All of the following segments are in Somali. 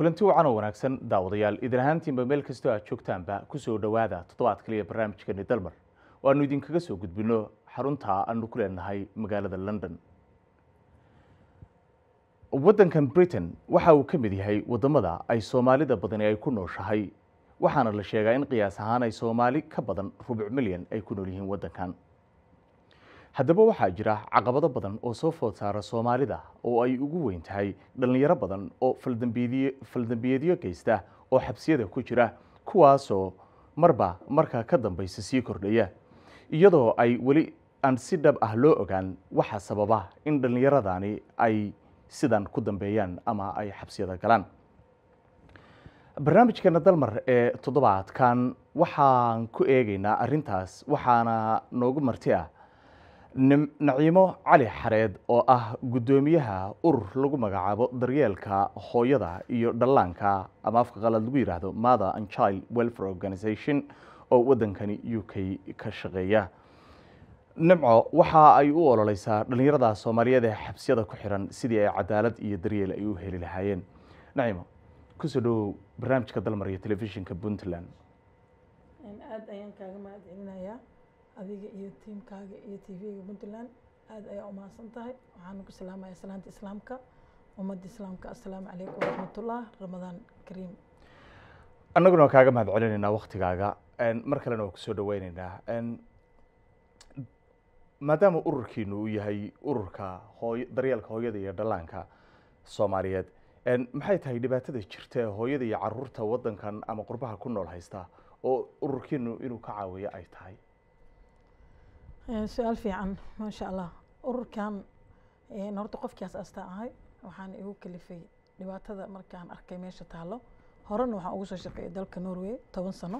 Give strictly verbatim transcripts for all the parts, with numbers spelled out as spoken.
kulanti wacan oo wanaagsan daawadayaal idin ahaantiinba meel kastoo aad joogtaanba ku soo dhawaada toddobaad kaliya barnaamijkeena Dalmar waanu idinkaga soo gudbino xarunta aanu ku leenahay magaalada London. Waddankan Britain waxa uu ka mid yahay wadamada ay Soomaalida badan ay ku nooshahay waxaana la sheegaa in qiyaas ahaan ay Soomaali ka badan rubuc milyan ay ku nool yihiin waddankan. haddaba waxaa jira caqabado badan oo soo food saara Soomaalida oo ay ugu weyn tahay dhalinyaro badan oo faldambiyeedyo faldambiyeedyo geysta oo xabsiyada ku jira kuwaasoo marba marka ka dambaysa sii kordhaya iyadoo ay wali aan si dhab ah loo ogaan waxa sababa in dhalinyaradani ay sidan ku dambeeyaan ama ay xabsiyada galaan. barnaamijkeena Dalmar ee toddobaadkan waxaan ku eegaynaa arrintaas waxaana noogu marti ah Niciima cali xareed oo ah gudoomiyaha urur lagu magacaabo daryeelka hooyada iyo dhallaanka ama afka qalaad lagu yiraahdo Mother and Child Welfare Organization oo waddankani U K ka shaqeeya. Nimco waxa ay u ololeysaa dhalinyarada Soomaaliyeed ee xabsiyada ku xiran sidii ay cadaalad iyo daryeel ay u heli lahaayeen. Niciima ku soo dhaw barnaamijka Dalmar iyo telefishinka Puntland. in aad ayaan kaaga mahadcelinayaa adiga iyo tiimkaaga iyo T V-ga Puntland aad ayaa u mahadsan tahay waxaan ku salaamayaa salaanta islaamka ummadda islaamka assalaamu calaykum waraxmatullaah ramadaan kariim. annaguna kaaga mahadcelinaynaa waqtigaaga mar kalena waa ku soo dhaweynaynaa maadaama ururkiinu uu yahay ururka hooyo daryeelka hooyada iyo dhallaanka Soomaaliyeed maxay tahay dhibaatada jirta hooyada iyo carruurta waddankan ama qurbaha ku nool haysta oo ururkiinu inuu ka caawiyo ay tahay. su-aal fiican maasha allah ururkan horta qofkaas astaan ahay waxaan igu kalifay dhibaatada markaan arkay meesha taalo horena waxaan ugu soo shaqeeyay dalka Norway toban sano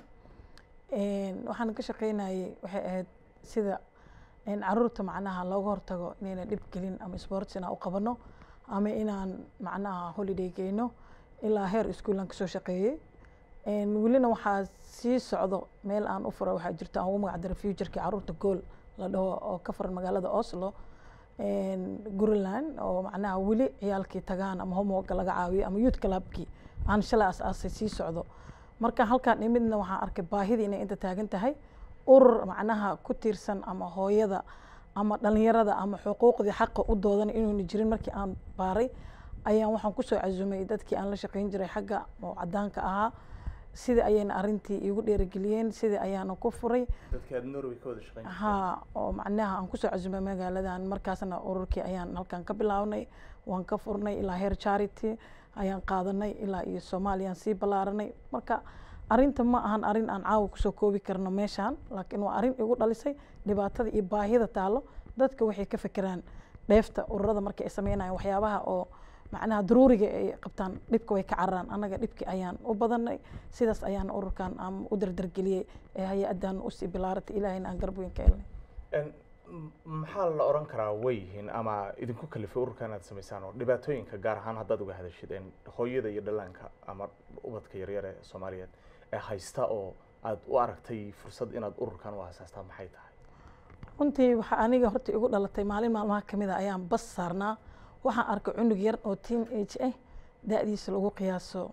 waxaan ka shaqeynayay waxay ahayd sida in carruurta macnaha looga hortago inayna dhib gelin ama sports inaan u qabano ama inaan macnaha holiday geyno ilaa heer iskuulan ka soo shaqeeyay welina waxaa sii socdo meel aan u furo waxaa jirta aan ugu magac daray future-ka carruurta gool la dhaho oo ka furan magaalada Oslo Greenland oo macnaha weli ciyaalkii tagaan ama homework laga caawiyo ama youth clubkii aan shalay asaasay sii socdo marka halkaan imidna waxaan arkay baahida inay inta taagan tahay urur macnaha ku tiirsan ama hooyada ama dhalinyarada ama xuquuqdii xaqa u doodan inuu jirin markii aan baaray ayaan waxaan ku soo cazumay dadkii aan la shaqeyn jiray xagga oo cadaanka ahaa sida ayayna arintii igu dheerageliyeen sida ayaana ku furay dadka Norway ka wada shaqeyn ha oo macnaha aan ku soo cazumay magaaladan markaasna ururkii ayaan halkan ka bilaabnay waan ka furnay ilaa heer charity ayaan qaadanay ilaa iyo Soomaaliya sii balaaranay marka arinta ma ahan arin aan caaw ku soo koobi karno meeshan laakiin waa arin igu dhalisay dhibaatada iyo baahida taalo dadka waxay ka fikiraan dheefta ururada markay sameynayaan waxyaabaha oo macnaha daruuriga ay qabtaan dhibka way ka cararaan anaga dhibki ayaan u badanay sidaas ayaan ururkan aan u dardargeliyay ee hay'adan u sii bilaaratay ilaahayna aan garab weyn ka helnay maxaa la oran karaa wayhin ama idinku kalifay ururkan aad sameysaan oo dhibaatooyinka gaar ahaan haddaad uga hadashideen hooyada iyo dhallaanka ama ubadka yaryar ee Soomaaliyeed ee haysta oo aad u aragtay fursad inaad ururkan u asaastaa maxay tahay. runtii waxa aniga horta igu dhalatay maalin maalmaha kamid ah ayaan bas saarnaa waxaan arkay cunug yar oo teen age ah da'diisa lagu qiyaaso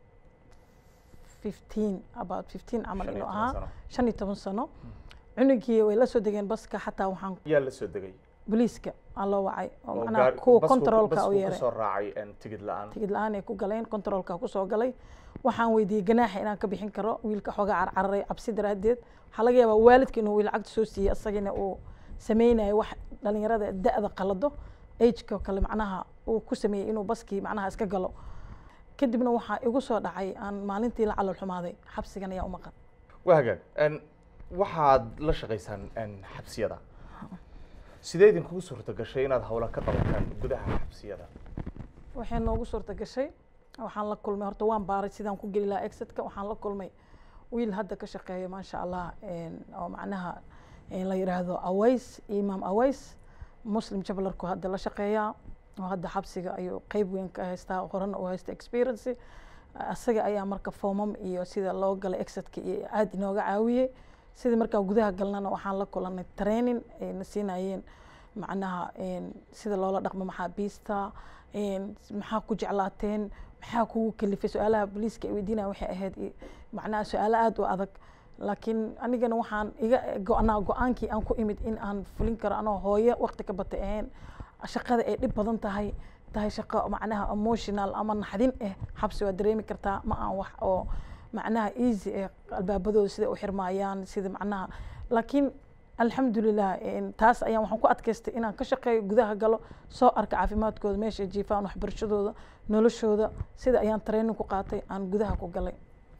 fifteen about fifteen camal inuu ahaa shan iyo toban sano cunugii way la soo degeen baska xataa waxaan yaa la soo degay booliiska aan loo wacay oo macnaha kuwa controlka u yeeray soo raacay in tigid la'aan tigid la'aan ay ku galeen controlka ku soo galay waxaan weydiiyay ganaax inaan ka bixin karo wiilka xogaa carcaray cabsi daraadeed waxa laga yaabaa waalidka inuu wiil lacagta soo siiyay asagina uu sameeyay wax dhalinyarada da'da qalado age-ka kale macnaha uu ku sameeyay inuu baskii macnaha iska galo kadibna waxa igu soo dhacay aan maalintii la calool xumaaday xabsigan ayaa u maqan waaga an waxaad la shaqeysaan an xabsiyada sidee idinku suurta gashay inaad hawla ka qabataan gudaha xabsiyada waxay noogu suurta gashay waxaan la kulmay horta waan baaray sidaan ku gali lahaa exit-ka waxaan la kulmay wiil hadda ka shaqeeyo maasha Allah oo macnaha la yiraahdo Aways Imam Aways muslim jablarku hadda la shaqeeyaa oo hadda xabsiga ayuu qayb weyn ka haystaa horena u haysta experience asaga ayaa marka foomam iyo sida loo galay exit-ka iyo aad inooga caawiyay sida marka gudaha galnana waxaan la kulanay training ay na siinayeen macnaha sida loola dhaqmo maxaabiista maxaa ku jeclaateen maxaa kugu kalifay su-aalaha booliiska ay weydiinaya waxay ahayd macnaha su-aalo aad u adag laakiin anigana waxaan iga go-anaa go-aankii aan ku imid in aan fulin karo anoo hooyo waqti ka batay ahayn shaqada ay dhib badan tahay tahay shaqo macnaha emotional ama naxdin ah xabsi waa dareemi kartaa ma aan wax oo macnaha easy ah albaabadooda sida u xirmaayaan sida macnaha laakiin alxamdulilah taas ayaan waxaan ku adkaystay inaan ka shaqeeyo gudaha galo soo arka caafimaadkooda meesha jiifaan waxbarashadooda noloshooda sida ayaan training ku qaatay aan gudaha ku galay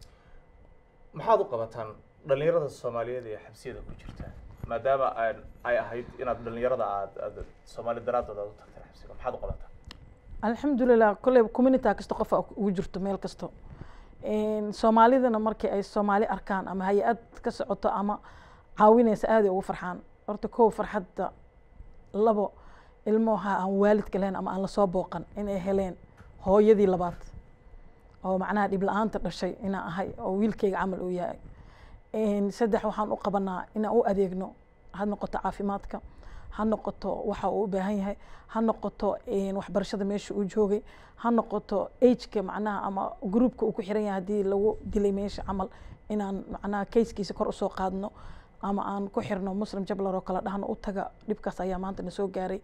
maxaad u qabataan dhalinyarada Soomaaliyeed ee xabsiyada ku jirta maadaama ay ahayd inaad dhalinyarada aad Soomaali daraadooda u tagtay xabsiga maxaad u qabataan alxamdulilah kulay community kasta qof ugu jirto meel kasto een Soomaalidana markii ay Soomaali arkaan ama hay'ad ka socoto ama caawinaysa aad ugu farxaan horta koow farxadda labo ilmaha aan waalidka lahayn ama aan la soo booqan inay heleen hooyadii labaad oo macnaha dib la'aanta dhashay inaan ahay oo wiilkayga camal uu yahay een saddex waxaan u qabanaa inaan u adeegno ha noqoto caafimaadka ha noqoto waxa uu u baahan yahay ha noqoto een waxbarashada meesha uu joogay ha noqoto age-ka macnaha ama groupka uu ku xiran yahay hadii lagu dilay meesha camal inaan macnaha case-kiisa kor u soo qaadno ama aan ku xirno muslim jablar oo kala dhahno u taga dhibkaas ayaa maanta na soo gaaray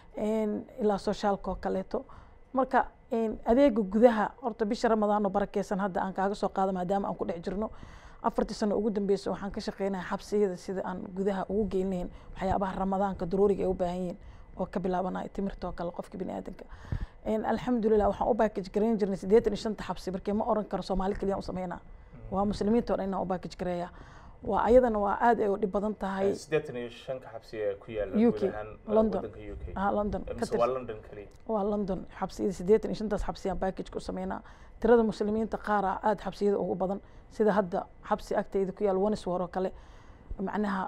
een ilaa socialka oo kaleeto marka een adeega gudaha horta bisha ramadaan oo barakeysan hadda aan kaaga soo qaado maadaama aan ku dhex jirno afartii sano ugu dambeysay waxaan ka shaqeynayaa xabsiyada sida aan gudaha ugu geyneen waxyaabaha ramadaanka daruuriga ay u baahan yihiin oo ka bilaabanaya timirta oo kale qofka bini'aadanka een alxamdulilah waxaan u package gareyn jirnay siddeetan iyo shan xabsi markii ma oran karo Soomaali kaliya u sameynaa waa muslimiinta oo dhan inaan u package gareeyaa waa ayadana waa aad ay u dhib badan tahay siddeetan iyo shan xabsi ee ku yaala gudaha London U K ah London waa London kaliya waa London xabsiyada siddeetan iyo shan taas xabsi aan package ku sameynaa tirada muslimiinta qaar aad xabsiyada ugu badan sida hadda xabsi agteeda ku yaal Wandsworth oo kale macnaha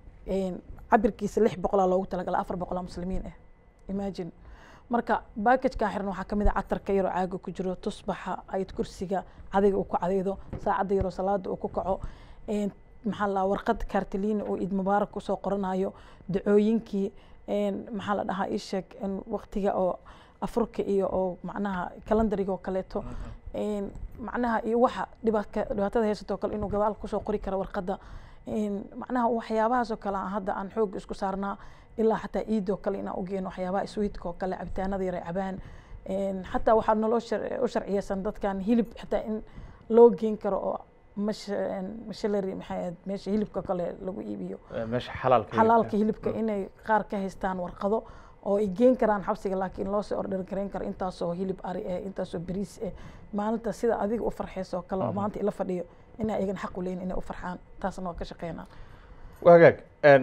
een cabirkiisa lix boqol loogu talagalay afar boqol muslimiin ah imagine marka package ka xirna waxa kamid ah catarka yar oo caaga ku jiro tusbaxa ayad kursiga cadayga uu ku cadaydo saacada yar oo salaada uu ku kaco een maxaa la warqad kartiliin oo Eid Mubarak ku soo qoranayo ducooyinkii een maxaa la dhahaa isheeg in waqtiga oo afurka iyo oo macnaha calendariga oo kaleeto een macnaha iyo waxa dhibaatada haysato kale inuu gadaal ku soo qori karo warqada een macnaha waxyaabahaas oo kale hadda aan xoog isku saarnaa ilaa xataa Eid oo kale inaan u geeno waxyaabaha sweetka oo kale cabitaanada yar cabaan een xataa waxa nolol u sharciyeysan dadkan hilib xataa in loo geen karo oo مش مشلري محيد مش هيلب كله لقوا يبيو مش حلال كهيلب حلال كهيلب كإنه قار كهستان ورقضه أو يجين كران حبسي لكن لوس أوردر كرين كر أنت سو هيلب أري أنت سو بريس ما أنت سيدا أديك أفرح سو كلا ما أنت إلا فديو إنه يجن حقوا لين إنه أفرحان تاسنا كشقينا وهاك أن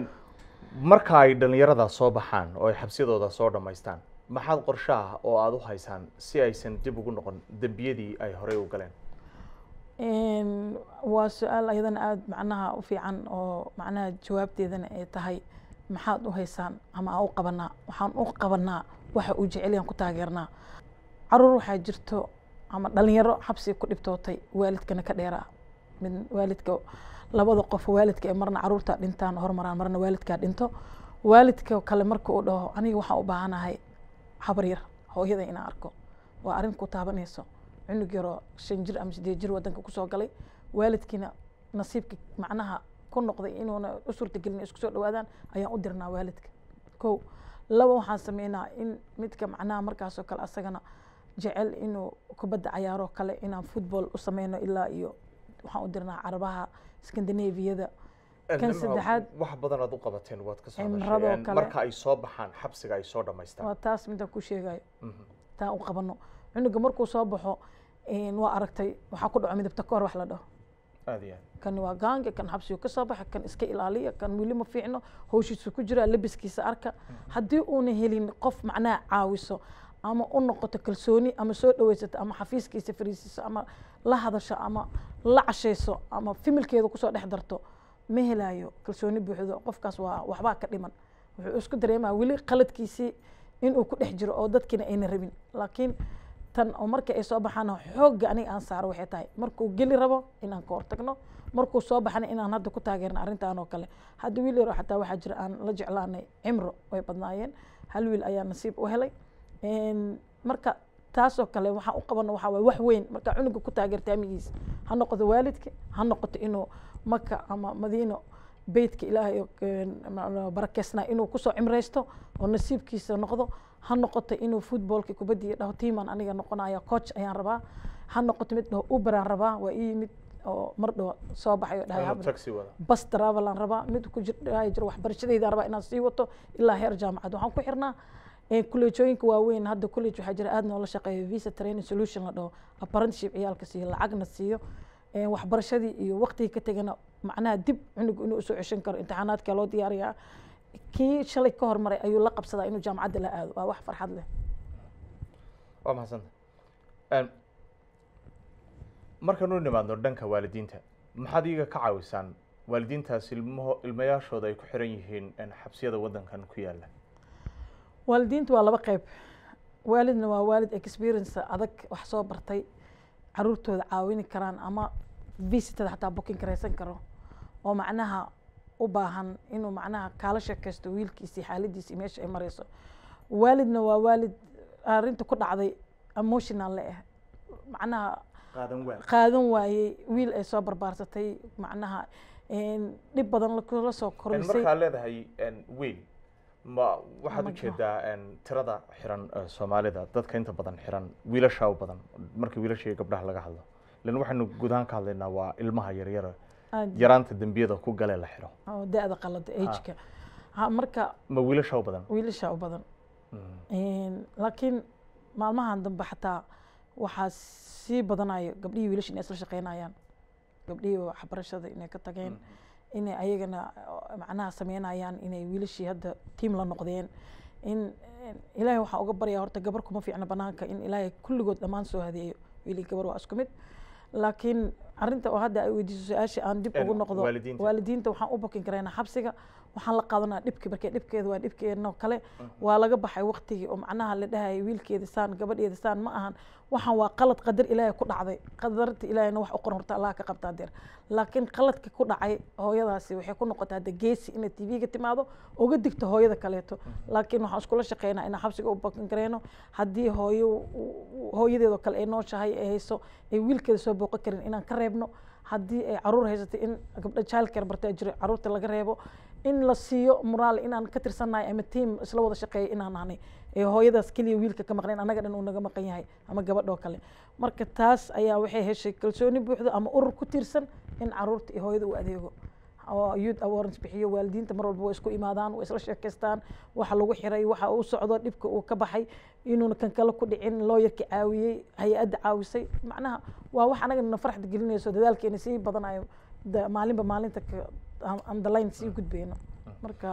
مركاي دنيرة صوبحان أو حبسي ذا صورة ما يستان ما حد قرشاه أو عدو هايسان سي أي سن تبغون نقول دبيدي أي هريو قلنا إن وسؤال أيضا أد معناها وفي عن أو معناها جوابتي إذا تهي محاد وهيسان أما أو قبلنا وحن أو قبلنا وح وجع عليهم كتاجرنا عرور حاجرتو أما دلنيرو حبسي كل بتوتي والد كنا كديرة من والدك لبض قف والدك مرنا عرور تدينتان هر مرة مرنا والدك دينتو والدك وكل مركو ده أنا وح أبانا هاي حبرير هو هذا إنا أركو وأرين كتابة نيسو عنده جرا شنجر أمس دي جرا ودنك كوسو قلي والدكنا نصيبك معناها كل نقطة إنه أنا أسرت قلني إسكسر الوادان أيام أدرنا والدك كو لو حاسمينا إن متك معناها مركز وكل أسجنا جعل إنه كبد عياره كله إن فوتبول وسمينا إلا إيو وحنا أدرنا عربها اسكندنافيا ذا كان سدحاد واحد بدنا ذوق بتين وات كسر مركز أي صوب حان حبس أي صودا ما يستاهل وتاس من ذاك شيء جاي تا وقبلنا عنده جمركو صابحه إن وأركتي وحكون عميد بتكور وحلا ده هذه كان واجانج كان حبسي وكصباح كان إسكي العالية كان ويلي ما في عنه هو شيء سكجرة لبس كيس أركا حدي أونه هلين قف معناه عاوسه أما أنه قط كلسوني أما سود ويست أما حفيز كيس فريسيس أما لا هذا شيء أما لا عشيسو أما في ملك هذا كسر نحضرته مهلايو كلسوني بحذو قف كاس وحبا كلمن وإسكو دريما ويلي قلت كيسي إنه كل حجر أو ضد كنا إين ربين لكن tan oo marka ay soo baxaan xoog aniga aan saaro waxay tahay markuu gali rabo inaan ka hortagno markuu soo baxana inaan hadda ku taageerno arintaan oo kale hadda wiil yar xataa waxa jira aan la jeclaanay cimro way badnaayeen hal wiil ayaa nasiib u helay een marka taasoo kale waxaan u qabano waxaa waay wax weyn marka cunuga ku taageerta amigiisa ha noqoto waalidka ha noqoto inuu maka ama madiino beytka ilaahay barakeysnaa inuu kusoo cimraysto oo nasiibkiisa noqdo ha noqoto inuu footballka kubaddiya dhaho tiiman aniga noqonaya coach ayaan rabaa ha noqoto mid dhaho uberaan rabaa waa ii yimid oo mar dhawo soo baxayo dhahay bas travelan rabaa mid ku jir jiro waxbarashadayda rabaa inaan sii wato ilaa heer jaamacad waxaan ku xirnaa kuleejooyinka waaweyn hadda college waxaa jira aad noola shaqeeya visa training solution la dhaho apprenticeship ciyaalka siiyo lacagna siiyo waxbarashadii iyo waqtigii ka tegana macnaha dib cunugu inuu usoo ceshan karo imtixaanaadka loo diyaariyaa kii shalay ka hormaray ayuu la qabsadaa inuu jaamacadda la aado waa wax farxad leh waa mahadsanta markanu nimaadno dhanka waalidiinta maxaad iyaga ka caawisaan waalidiintaas ilmaho ilmayaashooda ay ku xiran yihiin xabsiyada waddankan ku yaala waalidiintu waa laba qayb waalidna waa waalid experience adag wax soo bartay caruurtooda caawini karaan ama visitada xataa booking karaysan karo oo macnaha u baahan inuu macnaha kaala sheekaysto wiilkiisii xaaladiisii meesha ay marayso waalidna waa waalid arrinta ku dhacday emotional le ah macnaha qaadan waayey wiil ay soo barbaarsatay macnaha dhib badan la soo korisay markaa leedahay wiil ma waxaad u jeedaa tirada xiran Soomaalida dadka inta badan xiran wiilasha u badan markii wiilasha iyo gabdhaha laga hadlo lan waxaanu gudahan ka hadlaynaa waa ilmaha yar yar yaraanta dambiyada ku galay la xiro oo daada qalada age-ka ha marka ma wiilasha u badan wiilasha u badan een laakiin maalmahan dambe xataa waxaa sii badanayo gabdhihii wiilasha inay isla shaqeynayaan gabdhihii waxbarashada inay ka tageen inay ayagana macnaha sameynayaan inay wiilashii hadda tiim la noqdeen in ilaahay waxaa uga baryaa horta gabar kuma fiicna banaanka in ilaahay kulligood dhammaan soo hadeeyo wiili gabar waa isku mid laakiin arrinta oo hadda ay weydiiso su-aasha aan dib ugu noqdo waalidiinta waxaan u bokin karaynaa xabsiga waxaan la qaadanaa dhibki markee dhibkeeda waa dhibkeedno kale waa laga baxay waqtigii oo macnaha la dhahayay wiilkeeda saan gabadheeda saan ma ahan waxaan waa qalad qadar ilaahay ku dhacday qadarta ilaahayna wax u qoran horta allah ka qabtaa deer laakiin qaladka ku dhacay hooyadaasi waxay ku noqotay hadda geesi inay t v-ga timaado uga digto hooyada kaleeto laakiin waxaan iskula shaqeynaa inaan xabsiga u bokin karayno haddii hooyo hooyadeedoo kale ay nooshahay ay hayso ay wiilkeeda soo booqan karin inaan ka reebno haddii ay caruur haysatay in gabdha childcare bartaa jiro caruurta laga reebo in la siiyo moraal inaan ka tirsannahay ama team isla wada shaqeeyo inaan nahnay ee hooyadaas keliya wiilka ka maqnayn annaga dhan uu naga maqan yahay ama gabadhoo kale marka taas ayaa waxay heshay kalsooni buuxda ama urur ku tiirsan in caruurta iyo hooyada uu adeego oo youth awareness bixiyo waalidiinta mar walba way isku imaadaan way isla sheekaystaan waxa lagu xiray waxa uu socdo dhibka uu ka baxay inuuna kan kale ku dhicin looyarka caawiyey hay-adda caawisay macnaha waa wax anagana farxad gelinayso dadaalkeena sii badanayo maalinba maalinta underline sii gudbeyno marka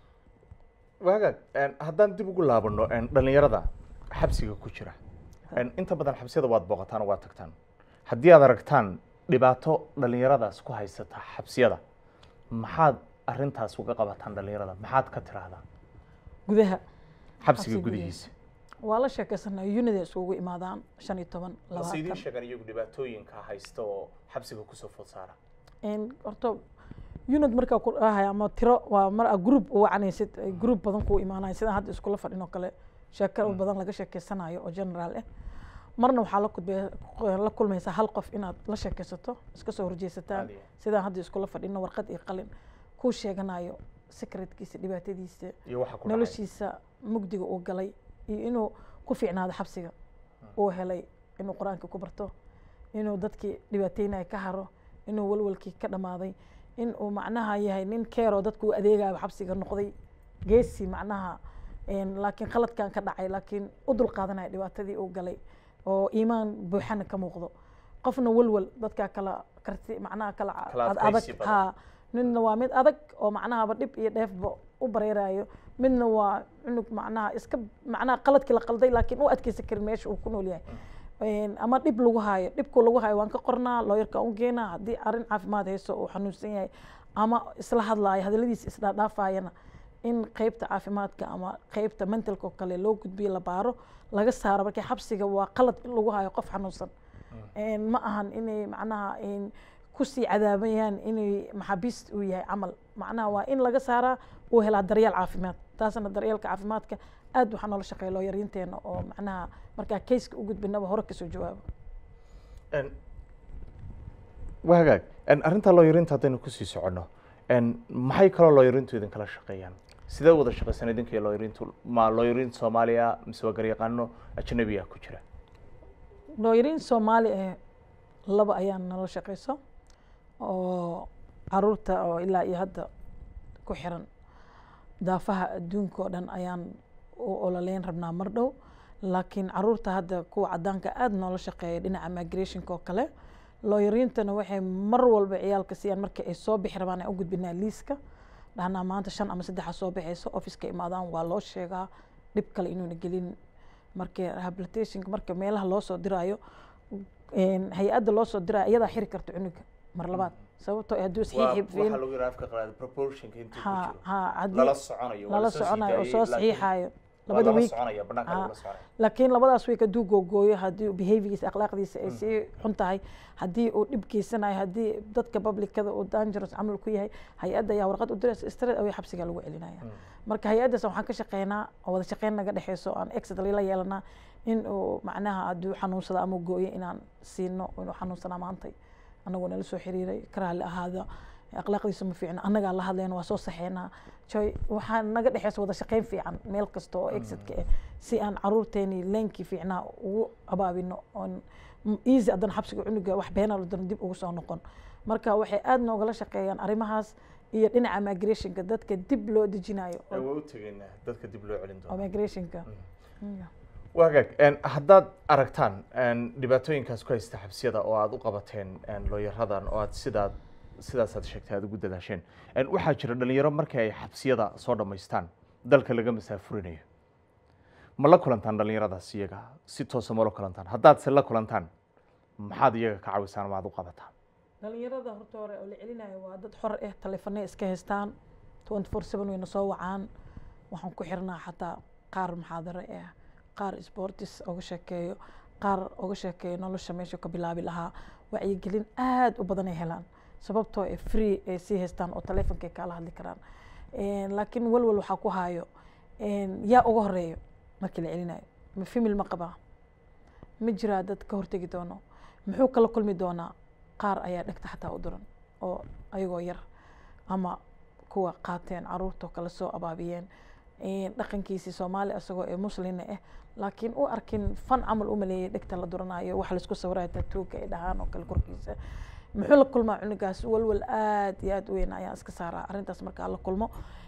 waagaag haddaan dib ugu laabano dhalinyarada xabsiga ku jira inta badan xabsiyada waad booqataan oo waad tagtaan haddii aad aragtaan dhibaato dhalinyaradaas ku haysata xabsiyada maxaad arrintaas uga qabataan dhalinyarada maxaad ka tiraahdaa gudaha xabsiga gudihiisa waa la sheekaysanaa unida isugu imaadaan shan iyo toban labaatan sidii sheegan iyagu dhibaatooyinka haysta oo xabsiga kusoo food saara een horta unit markaa ku dhahay ama tiro waa mar group u wacanaysid group badan ku imaanay sida hadda isku la fadhino kale sheekado badan laga sheekaysanayo oo general ah marna waxaa la kudbay la kulmaysaa hal qof inaad la sheekaysato iska soo horjeesataan sida hadda isku la fadhino warqad iyo qalin ku sheeganayo secretkiisa dhibaatadiisa noloshiisa mugdiga uu galay iyo inuu ku fiicnaado xabsiga uu helay inuu quraanka ku barto inuu dadkii dhibaateynaya ka haro inuu walwalkii ka dhamaaday in uu macnaha yahay nin keero dadku adeegayo xabsiga noqday geesi macnaha laakiin qaladkan ka dhacay laakiin u dul qaadanaya dhibaatadii uu galay oo iimaan buuxana ka muuqdo qofna walwal dadka kala karti macnaha kala adag ha ninna waa mid adag oo macnaha dhib iyo dheefba u bareerayo midna waa cunug macnaha iska macnaha qaladkii la qalday laakiin u adkaysan karin meesha uu ku nool yahay ama dhib lagu haayo dhibku lagu haayo waan ka qornaa looyarka u geenaa haddii arrin caafimaad hayso uu xanuunsan yahay ama isla hadlaayo hadalladiisa isdhaadhaafayana in qaybta caafimaadka ama qaybta mentalka oo kale loo gudbiyo la baaro laga saaro markii xabsiga waa qalad in lagu haayo qof xanuunsan ma ahan inay macnaha kusii cadaabayaan inay maxaabiist uu yahay camal macnaha waa in laga saaraa uu helaa daryeel caafimaad taasna daryeelka caafimaadka aad waxaa noola shaqeeya looyariinteena oo macnaha markaa kayska u gudbinaba hore kasoo jawaabo wagaag arrintaa looyarinta haddaynu kusii soconno maxay kaloo looyarintu idin kala shaqeeyaan sidee wada shaqeysan idinka iyo looyarintu ma looyarin Soomaaliya mise waa garyaqaano ajnabiya ku jira looyarin Soomaali eh laba ayaan nala shaqeyso oo caruurta oo ilaa iyo hadda ku xiran daafaha adduunka oo dhan ayaan u ololeyn rabnaa mar dhow laakiin caruurta hadda kuwa cadaanka aad noola shaqeeya dhinaca migrationka oo kale looyariintana waxay mar walba ciyaalka siiyaan markii ay soo bixi rabaan aan u gudbinaa liiska dhahnaa maanta shan ama saddex soo bixayso office-ka imaadaan waa loo sheegaa dhib kale inuuna gelin markii rehabilitationka marka meelaha loo soo diraayo hay-adda loo soo diraayo iyadaa xiri karta cunuga mar labaad sababtoo ah hadduu saxiixi fiin waxa lagu yiraahdo afka qalaad proportionka intuu ku jiro ha lala soconayo lala soconayo oo soo saxiixayo labada week laakiin labadaas week hadduu googooyo haddii behaviorkiisa akhlaaqdiisa ay sii xun tahay haddii uu dhib geysanayo haddii dadka publicada uu dangerous camal ku yahay hay-adda ayaa warqad u diraysa straight away xabsiga lagu celinaya marka hay-addaas waxaan ka shaqeynaa oo wada shaqeyn naga dhexeyso aan exit la yeelanaa in uu macnaha hadduu xanuunsada ama gooyo inaan siino inuu xanuunsanaa maantay anagoo nala soo xiriiray karaali ahaada akhlaaqdiisa ma fiicna annagaa la hadlayna waa soo saxeynaa joy waxaa naga dhexeysa wada shaqeyn fiican meel kasta oo exitka ah si aan caruurteeni leenkii fiicnaa ugu abaabino oon easy haddana xabsiga cunuga wax beenaa ladan dib ugu soo noqon marka waxay aad noogala shaqeeyaan arrimahaas iyo dhinaca migrationka dadka dib loo dejinayo waa u tegaynaa dadka dib loo celin doono migrationka wagaag haddaad aragtaan dhibaatooyinkaas ku haysta xabsiyada oo aad u qabateen looyaradan oo aad sidaad sidaas aad sheegtay aad ugu dadaasheen waxaa jira dhalinyaro markii ay xabsiyada soo dhammaystaan dalka laga masaafurinayo ma la kulantaan dhalinyaradaas iyaga si toosa ma la kulantaan haddaad se la kulantaan maxaad iyaga ka caawisaan ama aad u qabataan dhalinyarada horta hore oo la celinayo waa dad xor ah taleefanay iska haystaan twenty four seven wayna soo wacaan waxaan ku xirnaa xataa qaar muxaadaro ah qaar sportis uga sheekeeyo qaar uga sheekeeyo nolosha meesha ka bilaabi lahaa wacyigelin aad u badan ay helaan sababtoo ay free ay sii haystaan oo taleefankay kala hadli karaan laakiin walwal waxaa ku haayo yaa uga horeeyo markii la celinayo ma femil ma qabaa ma jiraa dad ka hortegi doono muxuu kala kulmi doonaa qaar ayaa dhegta xataa u duran oo ayagoo yar ama kuwa qaateen caruurta kala soo abaabiyeen dhaqankiisii Soomaali asagoo ee muslina ah laakiin u arkin fan camal u maleeyay dhegta la duranayo wax la isku sawirayo tattooga ay dhahaan oo kala korkiisa muxuu la kulmaa cunugaas walwal aad iyo aad u weyn ayaan iska saaraa arrintaas markaa la kulmo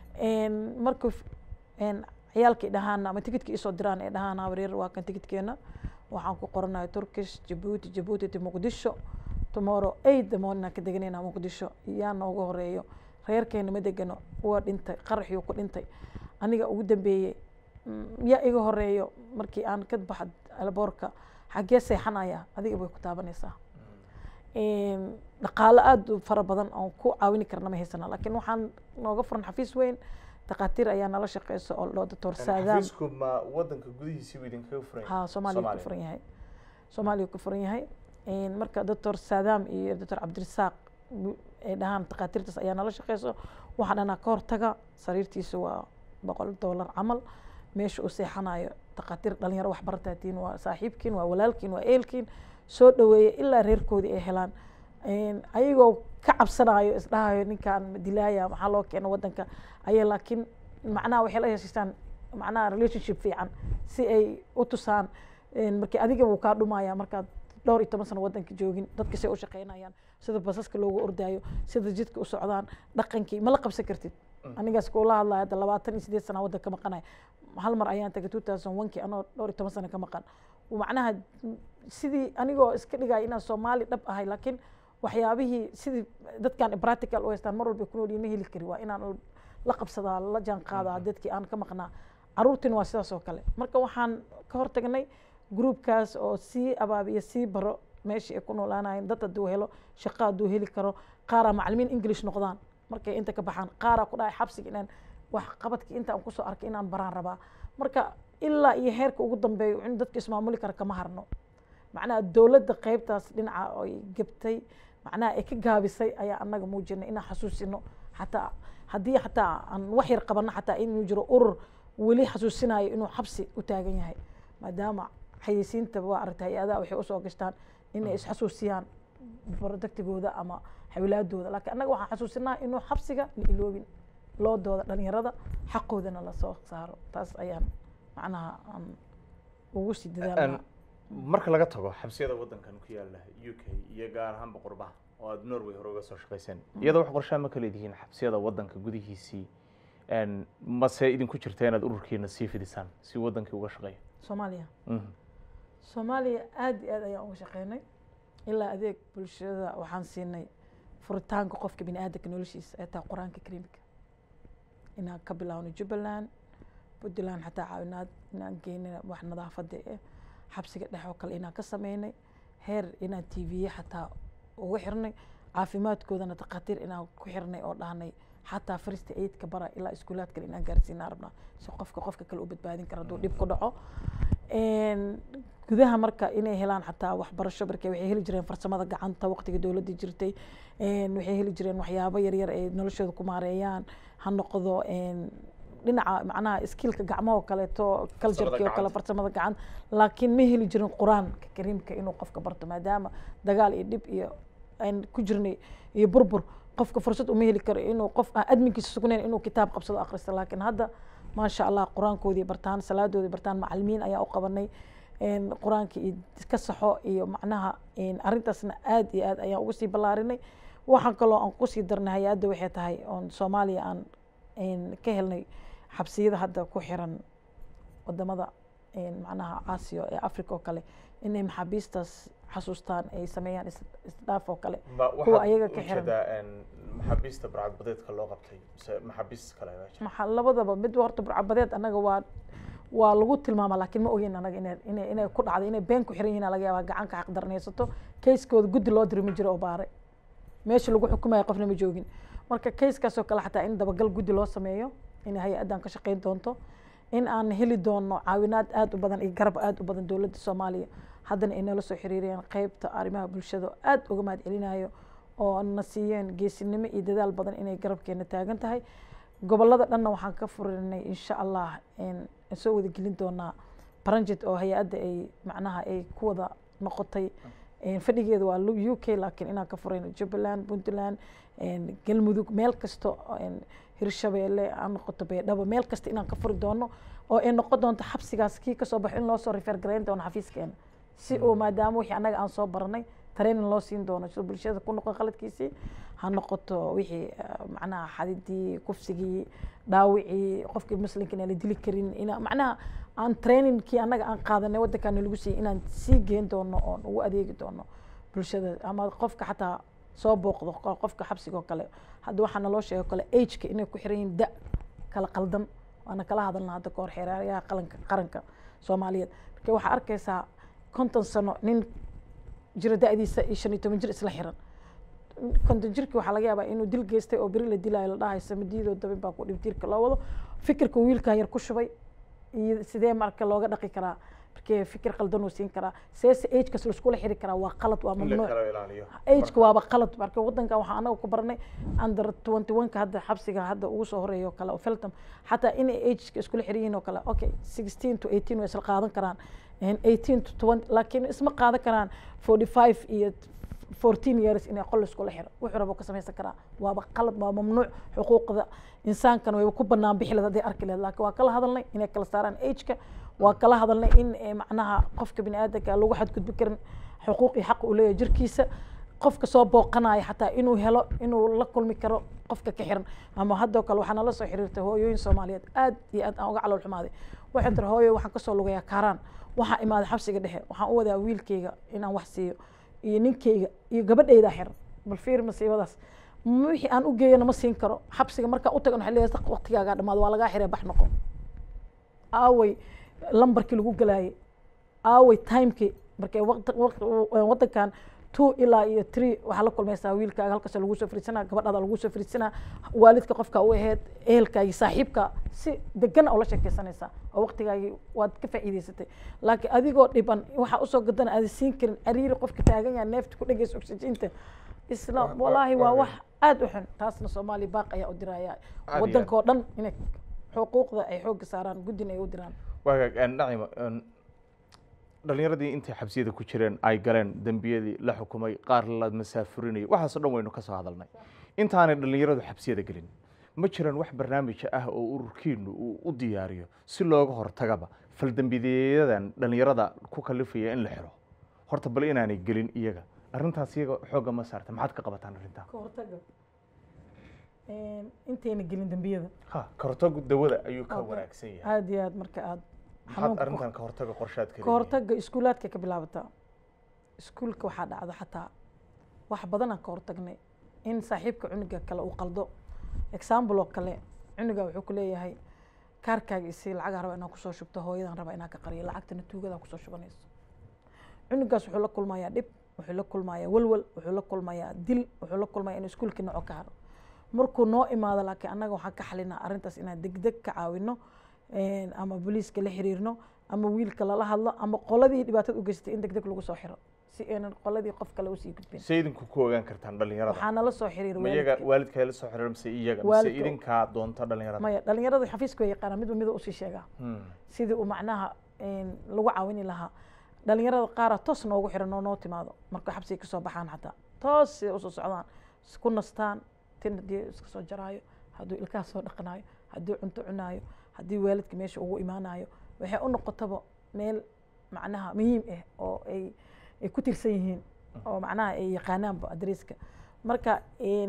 markuu ciyaalkii dhahaan ama tikidkii isoo diraan ee dhahaan wareer waa kan tikidkeena waxaan ku qoranayo Turkish Djibouti Djibouti to Muqdisho tomorrow eight the morning ka deganayna Muqdisho yaa nooga horeeyo reerkeena ma degano waa dhintay qaraxii ku dhintay aniga ugu dambeeyay yaa iga horeeyo markii aan ka baxad alboorka xagee seexanaya adiga way ku taabanaysaa dhaqaale aad u fara badan oo ku caawin karna ma haysana laakiin waxaan nooga furan xafiis weyn dhaqaatiir ayaa nala shaqeyso oo loo doctor Saadam xafiisku ma wadanka gudihiisa idin kaga furan ha Soomaaliya ku furan yahay Soomaaliya ku furan yahay marka doctor Saadam iyo doctor Cabdirasaaq ay dhahaan dhaqaatiirtaas ayaa nala shaqeyso waxaan dhanaa ka hortaga sariirtiisa waa boqol dollar camal meesha uu seexanayo dhaqaatiir dhalinyaro wax bartaatiin waa saaxiibkiin waa walaalkiin waa eelkiin soo dhaweeyay ilaa reerkoodii ay helaan ayagoo ka cabsanayo isdhahayo ninkan dilaaya maxaa loo keeno wadanka ayay laakiin macnaha waxay la yeeshaan macnaha relationship fiican si ay u tusaan markii adiga uu ka dhumaya markaad dhowr iyo toban sano wadanka joogin dadka si u shaqeynayaan sida basaska loogu ordaayo sida jidka u socdaan dhaqankii ma la qabsan kartid anigaas kula hadlayo hadda labaatan iyo sideed sano wadanka maqanay hal mar ayaan tagay two thousand one kii anoo dhowr iyo toban sano ka maqan macnaha sidii anigoo iska dhigaya inaan Soomaali dhab ahay laakiin waxyaabihii sidii dadkan practical u haystaan mar walba ku nool ma heli kari waa inaan la qabsadaa la jaan qaadaa dadkii aan ka maqnaa caruurtiin waa sidaas oo kale marka waxaan ka hortagnay groupkaas oo sii abaabiya sii baro meeshii ay ku noolaanayeen dad hadduu helo shaqo hadduu heli karo qaaraa macallimiin English noqdaan markay inta ka baxaan qaaraa ku dhahay xabsiga inaan wax qabadkii inta aan kusoo arkay inaan baraan rabaa marka ilaa iyo heerka ugu dambeeyo in dadka ismaamuli kara kama harno macnaha dowladda qaybtaas dhinaca ay gabtay macnaha ay ka gaabisay ayaa annaga muujinay inaan xasuusino حتى هدي حتى عن وحير قبلنا حتى إنه يجرو أور ولي حسوسنا إنه حبسي وتاجني هاي ما دام حيسين تبوا عرت هاي هذا وحي أسوق قشتان إنه إيش حسوسيان برودكت جودا أما حولاد جودا لكن أنا واحد حسوسنا إنه حبسي نقلوبين لو دودا لأن يردا حقه ذا الله سوق صاروا تاس أيام معناها ووشي دلنا marka laga tago xabsiyada wadankan ku yaala U K iyo gaar ahaan boqorbaha oo aad Norway hore uga soo shaqeyseen iyada wax qorshe ma kala leedihiin xabsiyada wadanka gudihiisii een ma se idin ku jirtaa inaad ururkiina sii fidisaan si wadankii uga shaqeeyo Soomaaliya Soomaaliya aad aad ayaan uga shaqeynay ilaa adeeg bulshada waxaan siinay furitaanka qofka bini'aadamka noloshiisa ee taa quraanka kariimka inaan ka bilaawno Jubbaland Puntland xataa caawinaad inaan geynay wax nadaafada ah xabsiga dhexoo kale inaan ka sameynay heer inaan T V xataa ugu xirnay caafimaadkoodana dhaqaatiir inaan ku xirnay oo dhahnay xataa first aid ka bara ilaa iskuulaad kale inaan gaarsiin arabna si qofka qofka kale u badbaadin karo duu dib ku dhaco een gudaha marka inay helaan xataa waxbarasho barkay waxay heli jireen farsamada gacanta waqtiga dawladda jirtay een waxay heli jireen waxyaabo yar yar ee noloshooda ku maareeyaan ha noqdo een dhinaca macnaha skillka gacmaha kale to culture-ka kale farsamada gacan laakiin ma heli jirin quraanka kariimka inuu qofka barto maadaama dagaal iyo dib iyo aan ku jirnay iyo burbur qofka fursad uma heli karo inuu qof adminkiisa sugnayn inuu kitaab qabsado akhristo laakiin hadda ma sha Allah quraankoodii bartaan salaadoodii bartaan macallimiin ayaa u qabanay een quraanka ka saxo iyo macnaha een arintaasna aad iyo aad ayaan ugu sii balaarinay waxaan kaloo aan ku sii darnay hay'adda waxay tahay oo Soomaaliya aan een ka helnay xabsiyada hadda ku xiran wadamada een macnaha Aasiya ee Afrika oo kale inay maxaabiistaas xasuustaan ay sameeyaan isdaaf oo kale kuwa ayaga ka xiran maxaabiista burcadbadeedka loo qabtay maxaabiis kale maxaa labadaba mid horta burcadbadeed anaga waa waa lagu tilmaama laakiin ma ogeyn anaga inay inay inay ku dhacday inay been ku xiran yihiin laga yaabaa gacan ka xaq darnaysato case-kooda guddi loo dirmi jiro oo baaray meesha lagu xukumayo qofna ma joogin marka case-kaas oo kale xataa in dabagal guddi loo sameeyo in hay'adan ka shaqeyn doonto in aan heli doono caawinaad aad u badan iyo garab aad u badan dawladda Soomaaliya haddana ay nala soo xiriiriyeen qaybta arrimaha bulshada aad uga mahad celinayo oo na siiyeen geesinimo iyo dadaal badan inay garabkeena taagan tahay gobolada dhanna waxaan ka furinay insha Allah in soo wada gelin doonaa barnaamij oo hay'adda ay macnaha ay ku wada noqotay in fadhigeedu waa U K laakiin inaan ka furayno Jubbaland Puntland in galmudug meel kasto in hirshabeelle aan noqoto beedhabo meel kasta inaan ka furi doono oo ay noqon doonto xabsigaas kii ka soo baxo in loo soo refer gareyn doono xafiiskeena si oo maadaama wixii anaga aan soo baranay training loo siin doono soo bulshada ku noqon qaladkiisii ha noqoto wixii macnaha xadidii kufsigii dhaawicii qofkii muslimka inaan la dili karin ina macnaha aan training kii anaga aan qaadanay wadankan lagu siiyay inaan sii geen doono oo ugu adeegi doono bulshada ama qofka xataa soo booqdo qofka xabsiga oo kale hadda waxaan loo sheegay kale age-ka inay ku xiran yihiin da kala qaldan waana kala hadalnaa hadda ka hor xeerayaha qaranka qaranka Soomaaliyeed marka waxa arkaysaa konton sano nin jira da'diisa iyo shan iyo toban jir isla xiran konton jirkii waxaa laga yaabaa inuu dil geystay oo beri la dilaayo la dhahay samadiidoo dabin baa ku dhibtiirka loo wado fikirka wiilkan yar ku shubay iyo sidee marka looga dhaqi karaa markii fikir qaldan uu siin karaa sees age-kaas la isku xiri karaa waa qalad waa mamnuuc age-ka waaba qalad marka wadanka waxa anaga ku barnay under twenty-one ka hadda xabsiga hadda ugu soo horeeyo kale oo Feltham xataa in age-ka isku xiriyin oo kale okay sixteen to eighteen way isla qaadan karaan eighteen to twenty laakiin isma qaadan karaan forty-five iyo fourteen years inay qol isku xiro wuxuu rabo ka sameeysan karaa waaba qalad waa mamnuuc xuquuqda insaankan way ku banaan bixi lahayd arki lahayd laakiin waa kala hadalnay inay kala saaraan age-ka waa kala hadalnay in macnaha qofka bini'aadamka lagu xadgudbi karin xuquuq iyo xaq u leeyahay jirkiisa qofka soo booqanaya xataa inuu helo inuu la kulmi karo qofka ka xiran ama hadda kale waxaan la soo xiriirtay hooyooyin Soomaaliyeed aad iyo aad aan uga calool xumaaday waxaan tir hooyo waxaan ka soo lugayaa Karaan waxa imaad xabsiga dhexe waxaan u wadaa wiilkayga inaan wax siiyo iyo ninkayga iyo gabadhayda xiran bal fiir masiibadaas wixii aan u geeyana ma siin karo xabsiga marka u tagan waxa leeyahay waqtigaaga dhamaad waa laga xiray bax noqon aaway lambarkii lagu galaayay aaway timekii markay wadankan two ilaa iyo three waxa la kulmaysaa wiilkaaga halkaas lagu soo fariisanaa gabadhaada lagu soo fariisanaa waalidka qofka u aheed ehelkaaga saaxiibka si degan oo la sheekaysanaysaa oo waqtigaagii waad ka faa'iideysatay laakiin adigoo dhiban waxa u soo gadan aad siin karin cariiri qofka taagan yahay neefta ku dhageyso oxygen-ta isla wallahi waa wax aad u xun taasna Soomaali baaq ayaa u diraya wadanka oo dhan inay xuquuqda ay xoog saaraan gudin ay u diraan waagaag aan Niciima dhalinyaradii intay xabsiyada ku jireen ay galeen dambiyadii la xukumay qaar la masaafurinay waxaas oo dhan waynu ka soo hadalnay intaanay dhalinyaradu xabsiyada gelin ma jiraan wax barnaamij ah oo ururkiinu uu u diyaariyo si looga hortagaba faldambiyeeyadan dhalinyarada ku kalifaya in la xiro horta bal inaanay gelin iyaga arrintaas iyaga xooga ma saarta maxaad ka qabataan arrintaa ka hortaga intayna gelin dambiyada ha ka hortaga dawada ayuu ka wanaagsan yahay aad iyo aad marka aad maxaad arrintan ka hortaga qorshaad kale ka hortaga iskuulaadka ka bilaabata iskuulka waxaa dhacda xataa wax badan aan ka hortagnay in saaxiibka cunuga kale uu qaldo example oo kale cunuga wuxuu ku leeyahay kaarkaaga isi lacag raba inaan kusoo shubto hooyadan raba inaan ka qariyo lacagtana tuugada kusoo shubanayso cunugaas wuxuu la kulmayaa dhib wuxuu la kulmayaa walwal wuxuu la kulmayaa dil wuxuu la kulmayaa in iskuulkii nooco ka haro markuu noo imaado laakiin annaga waxaan ka xalinaa arrintaas inaan degdeg ka caawino ama booliiska la xiriirno ama wiilka lala hadlo ama qoladii dhibaatada u geystay in degdeg lagu soo xiro si aanan qoladii qof kale u sii gudbin sayidinku ku ogaan kartaan dhalinyarada waxaa nala soo xiriir iyaga waalidka la soo xiriir mise iyaga mise idinka doonta dhalinyarada maya dhalinyarada xafiiska way yaqaanaa midba mida usii sheegaa sidii uu macnaha lagu caawini lahaa dhalinyarada qaara toos noogu xiran oo noo timaado marka xabsiga ka soo baxaan xataa toos siday usoo socdaan isku nastaan tin haddii iska soo jaraayo hadduu ilkaha soo dhaqanaayo haddii cunto cunaayo haddii waalidka meesha ugu imaanayo waxay u noqotaba meel macnaha muhiim ah oo ay ay ku tirsan yihiin oo macnaha ay yaqaanaanba adreeska marka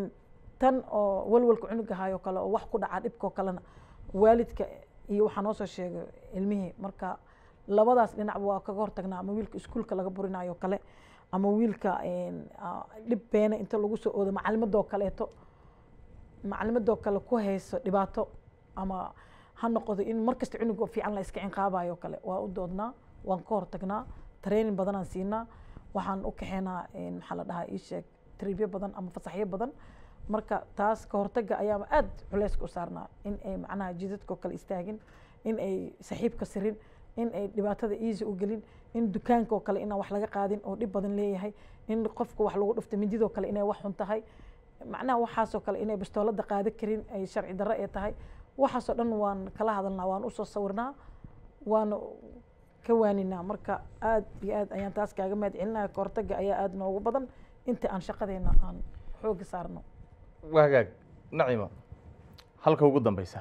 tan oo walwalka cunuga hayo kale oo wax ku dhaca dhibkoo kalena waalidka iyo waxaa noo soo sheegay ilmihii marka labadaas dhinacba waa kaga hortagnaa ama wiilka iskuulka laga burinayo kale ama wiilka dhib beena inta lagu soo oodo macalimadoo kaleeto macalimadoo kale ku hayso dhibaato ama ha noqdo in markasta cunuga fiican la iska cinqaabayo kale waa u doodnaa waan ka hortagnaa training badanaan siinaa waxaan u kaxeynaa maxaa la dhahaa ii sheeg tribyo badan ama fasaxyo badan marka taas ka hortaga ayaaba aad culeyska u saarnaa in ay macnaha jidadkoo kale istaagin in ay saxiibka sirin in ay dhibaatada easy u gelin in dukaanka oo kale inaan wax laga qaadin oo dhib badan leeyahay in qofka wax lagu dhufto mindidoo kale inay wax xun tahay macnaha waxaasoo kale inay bastoolada qaada karin ay sharci darro ee tahay waxaasoo dhan waan kala hadalnaa waan usoo sawirnaa waan ka waaninaa marka aad iyo aad ayaan taas kaaga mahad celinaya ka hortaga ayaa aad noogu badan inta aan shaqadeena aan xooga saarno waagaag Niciima halka ugu dambeysa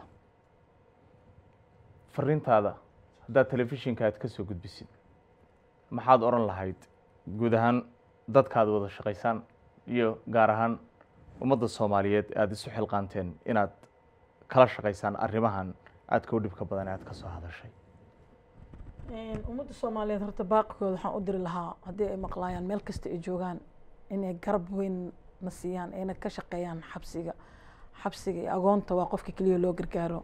fariintaada haddaad telefishinka aad ka soo gudbisid maxaad oran lahayd guud ahaan dadkaad wada shaqaysaan iyo gaar ahaan ummadda Soomaaliyeed aad isu xilqaanteen inaad kala shaqaysaan arrimahan aad ka dhibka badan aad ka soo hadashay ummadda Soomaaliyeed horta baaqkooda waxaan u diri lahaa haddii ay maqlaayaan meel kasta ay joogaan inay garab weyn na siiyaan ayna ka shaqeeyaan xabsiga xabsiga iyo agoonta waa qofka keliya loo gargaaro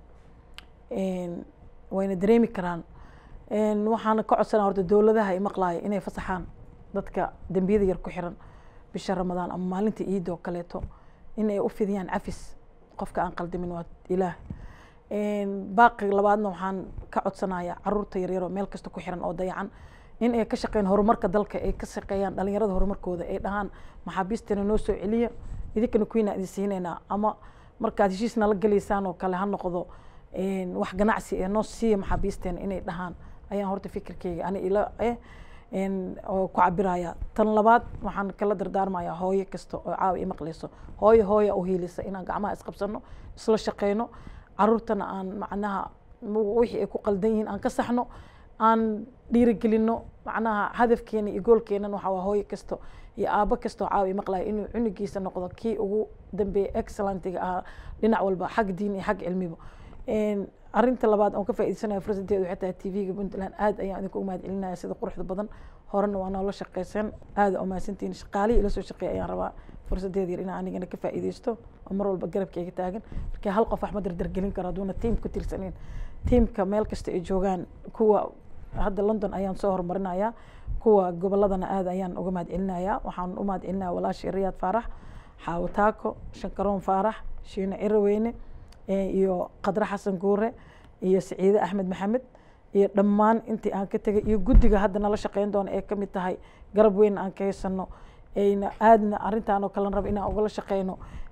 wayna dareemi karaan waxaana ka codsanaa horta dowladaha ay maqlaaya inay fasaxaan dadka dambiyada yar ku xiran bisha ramadaan ama maalinta ciid oo kaleeto inay u fidiyaan cafis qofka aan qaldamin waa ilaah baaqi labaadna waxaan ka codsanayaa caruurta yaryar oo meel kasta ku xiran oo dayacan in ay ka shaqeeyaan horumarka dalka ay ka shaqeeyaan dhalinyarada horumarkooda ay dhahaan maxaabiistana noo soo celiya idinkana kuwiina idin siinaynaa ama markaad heshiis nala gelaysaan oo kale ha noqdo wax ganacsi ee noo siiya maxaabiisteena inay dhahaan ayaan horta fikirkeyga ani ila eh oo ku cabiraya tan labaad waxaan kala dardaarmayaa hooyo kasta oo caawi maqlayso hooyo hooyo oo hiilisa inaan gacmaha isqabsano isla shaqeyno caruurtana aan macnaha wixii ay ku qaldan yihiin aan ka saxno aan dhiirigelino macnaha hadafkeena iyo goolkeena waxa waa hooyo kasta iyo aabo kasta oo caawi maqlaya inuu cunugiisa noqdo kii ugu dambeeya excellentiga ah dhinac walba xag diin iyo xag cilmiba arrinta labaad aan ka faa'iideysanayo fursadeedu waxay tahay T V-ga Puntland aad ayaan idinku mahad celinaya sida quruxda badan horena waa noola shaqeysan aad u mahadsantiin shaqaalihii ila soo shaqeeyay ayaan rabaa fursadeeda yar inaan anigana ka faa'iideysto oo mar walba garabkayga taagan marka hal qof wax ma dardar gelin karo haduuna tiim ku tirsanin tiimka meel kasta ay joogaan kuwa hadda London ayaan soo horumarinayaa kuwa goboladana aad ayaan uga mahad celinayaa waxaan u mahad celinayaa walaashii Riyaad Faarax Xaawo Taako Shankaroon Faarax Shiina Ciraweyne iyo Qadra Xasan Guure iyo Saciide Axmed Maxamed iyo dhammaan intii aan ka tagay iyo guddiga hadda nala shaqeyn doona ee kamid tahay garab weyn aan ka heysano ayna aadna arrintaan oo kala rab inaan uga shaqeyno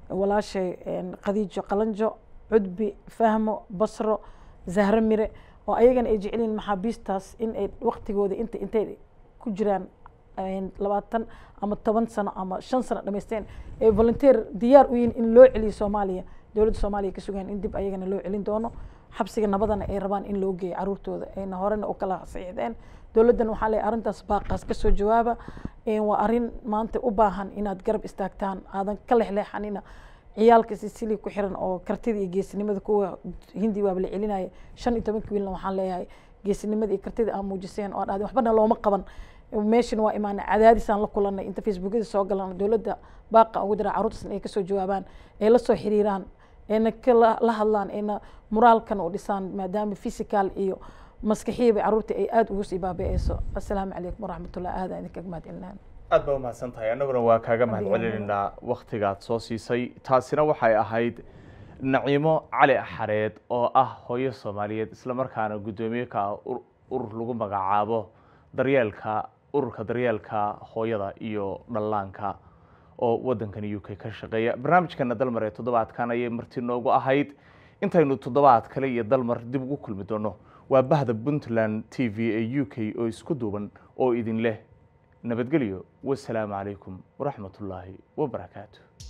walaashay qadiijo qalanjo cudbi fahmo basro zahro mire oo ayagana ay jeceliin maxaabiistaas in ay waqtigooda inta intay ku jiraan labaatan ama toban sano ama shan sano dhamaysteen ee volunteer diyaar u yihiin in loo celiyo soomaaliya dowladda soomaaliya ka sugaan in dib ayagana loo celin doono xabsiga nabadana ay rabaan in loo geeyo caruurtooda ayna horena u kala saxiixdeen dowladdan waxaa leeyahay arrintaas baaqaas kasoo jawaaba waa arrin maanta u baahan inaad garab istaagtaan aadan ka lexleexanina ciyaalka sisili ku xiran oo kartida iyo geesinimada kuwa hindi waaba la celinaya shan iyo tobanka wiilna waxaan leeyahay geesinimada iyo kartida aan muujiseen oo dhahday waxbana looma qaban meeshan waa imaana cadaadisaan la kulanay inta facebookyada soo galan dowladda baaqa ugu dira caruurtaasna ay kasoo jawaabaan ay la soo xiriiraan ayna la hadlaan ayna moraalkan u dhisaan maadaama physical iyo maskaxiiba caruurta ay aada ugu sii baabi'eyso assalaamu calaykum waraxmatullahi aada idinka mahadcelinaan aad baa umahadsan tahay annaguna waa kaaga mahad celinaynaa waktigaad soo siisay taasina waxay ahayd naciimo cali xareed oo ah hooyo soomaaliyeed islamarkaana guddoomiye ka ah urur lagu magacaabo daryeelka ururka daryeelka hooyada iyo dhallaanka oo waddankan u k ka shaqeeya barnaamijkana dalmar ee toddobaadkan ayay marti noogu ahayd intaynu toddobaad kale iyo dalmar dib ugu kulmi doono waa bahda puntland t v ee u k oo isku duuban oo idin leh nabadgelyo wasalaamu calaykum waraxmat ullaahi wabarakaatu